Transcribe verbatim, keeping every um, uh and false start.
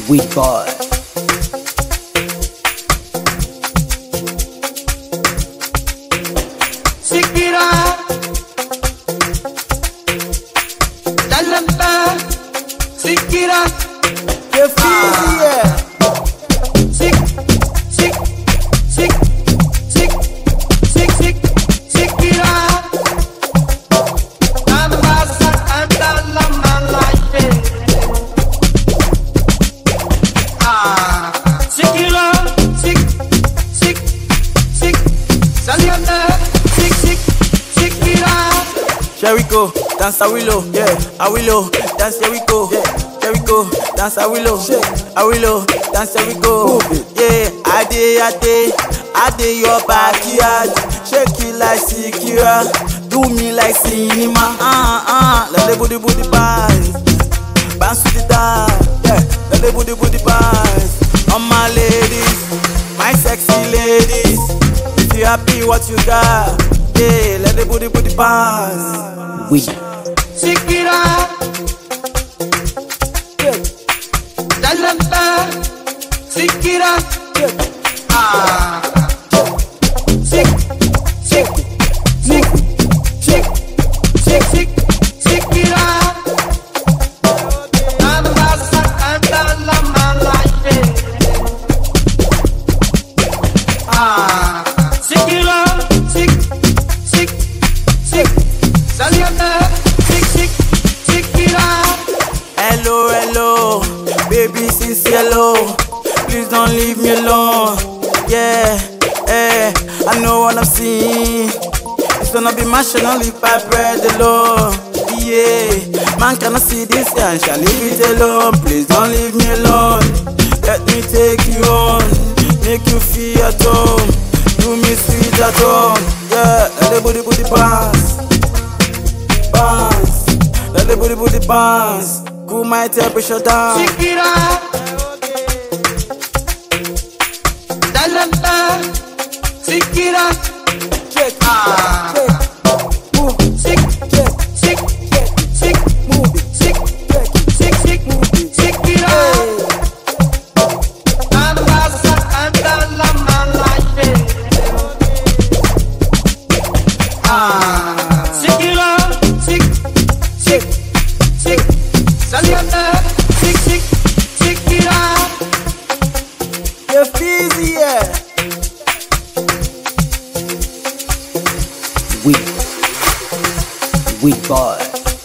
We boy. Sikira, Dalamba, Sikira, Jeffizy, yeah. Sik, sik, sik, sik, sik, sik, Sikira. Nambasa andala malaye. Ah, Sikira, sik, sik, sik, Salianda, sik, sik, Sikira. Jericho, dance a willow, yeah, a willow, dance Jericho, yeah, Jericho, dance a willow, a willow, dance Jericho, yeah, I day, I day, I day your backyard, shake it like Sikira, do me like cinema, ah ah, let the booty booty bounce, bounce to the dance, yeah, let the booty booty bounce, all my ladies, my sexy ladies, if you happy what you got, yeah, let the booty booty bounce. We Sikira, Dalamba, Sikira, ah, sik, sik, sik, sik, sik, sik, Sikira. Nambasa andala malaye. Ah, Sikira, sik, sik, sik, Salianda, sik, sik, Sikira. Hello, hello, baby, since hello, please don't leave me alone. Yeah, eh, I know what I'm seeing. It's gonna be my channel if I bread alone. Yeah, man cannot see this and shall leave it alone. Please don't leave me alone. Let me take you on, make you feel at home, do me sweet at home. Yeah, let the booty booty bounce, bounce, let the booty booty bounce. Cool my temperature down. Sikira, Dalamba, Sikira, Check, ah, check, move, sik, check, sik, check, sik, move it, sik, check, sik, sik, Sikira. Nambasa andala malaye. Ah, Sikira, sik, sik, sik, Salianda, sik, sik, Sikira. Jeffizy, yeah. we we boy.